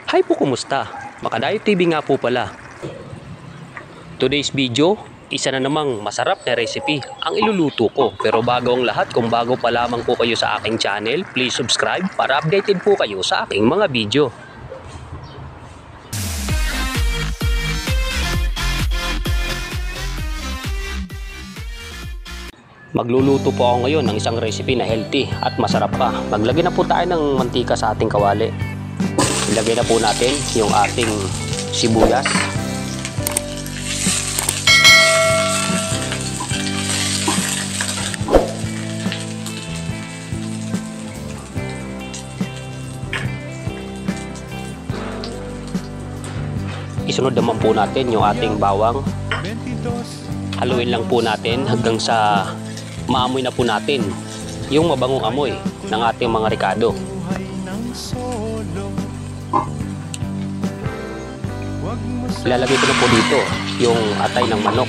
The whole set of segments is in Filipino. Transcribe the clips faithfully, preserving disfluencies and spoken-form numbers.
Hi po, kumusta? Makadayo T V nga po pala. Today's video, isa na namang masarap na recipe ang iluluto ko. Pero bago ang lahat, kung bago pa lamang po kayo sa aking channel, please subscribe para updated po kayo sa aking mga video. Magluluto po ako ngayon ng isang recipe na healthy at masarap pa. Maglagay na po tayo ng mantika sa ating kawali. Ilagay na po natin yung ating sibuyas. Isunod naman po natin yung ating bawang. Haluin lang po natin hanggang sa maamoy na po natin yung mabangong amoy ng ating mga ricado. Ilalagay ko na po dito yung atay ng manok.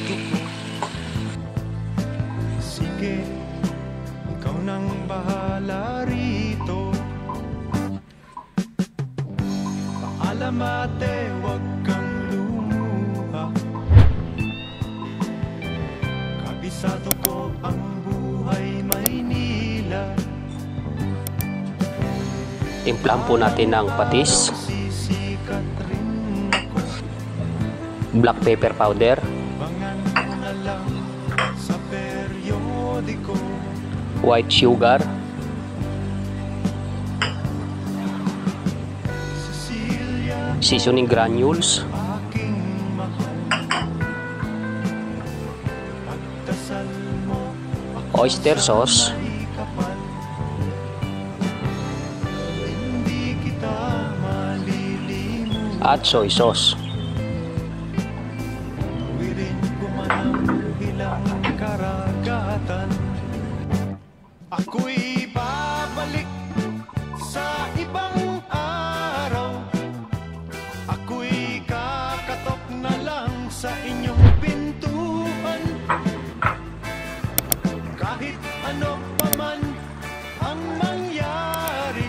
Sige, ikaw nang bahala rito. Paalam ate, wag kang lumuha. Kabisado ko ang buhay Maynila. Timplahan po natin ng patis, black pepper powder, white sugar, seasoning granules, oyster sauce, at soy sauce. Ako'y babalik sa ibang araw. Ako'y kakatok na lang sa inyong pintuan. Kahit ano pa man ang mangyari.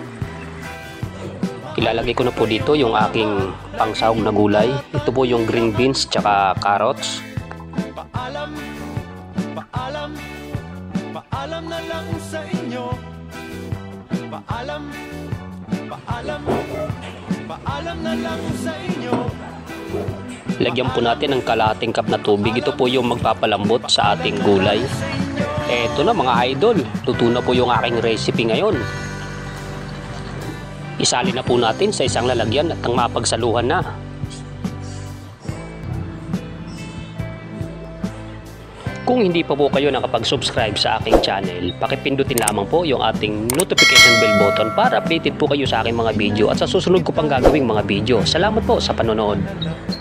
Ilalagay ko na po dito yung aking pangsahog na gulay. Ito po yung green beans tsaka carrots. Paalam, paalam, paalam na lang sa inyo. Paalam, paalam, paalam na lang sa inyo. Lagyan po natin ng kalahating cup na tubig. Ito po yung magpapalambot sa ating gulay. Eto na mga idol, luto na po yung aking recipe ngayon. Isali na po natin sa isang lalagyan at ang mapagsaluhan na. Kung hindi pa po kayo nakapag-subscribe sa aking channel, pakipindutin lamang po yung ating notification bell button para updated po kayo sa aking mga video at sa susunod ko pang gagawing mga video. Salamat po sa panonood.